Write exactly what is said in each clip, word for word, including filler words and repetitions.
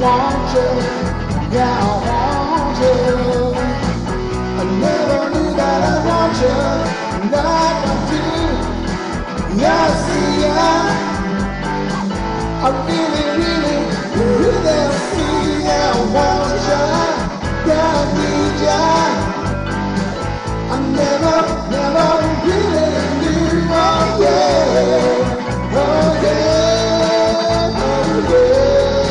want you, yeah, I want you. I never knew that I want you, like I do. Yeah, see ya. I really, really, really see ya. I want you, yeah, I need ya. I never, never really knew, oh yeah, oh yeah, oh yeah.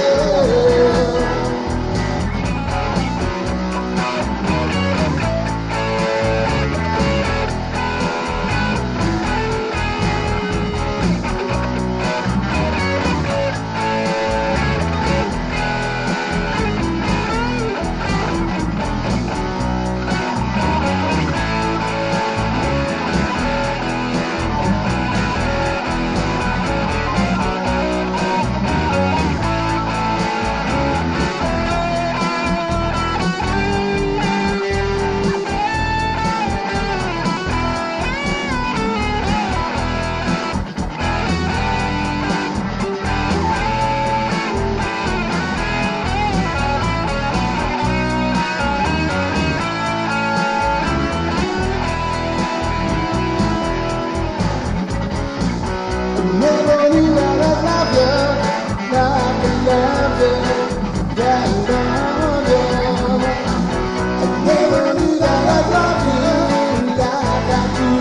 Never knew that I love you, love you, love you, yeah, I love you. I never knew that I love you like I do.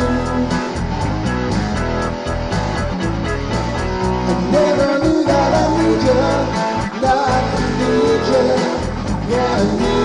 I never knew that I need you, like I need you, yeah, I need you.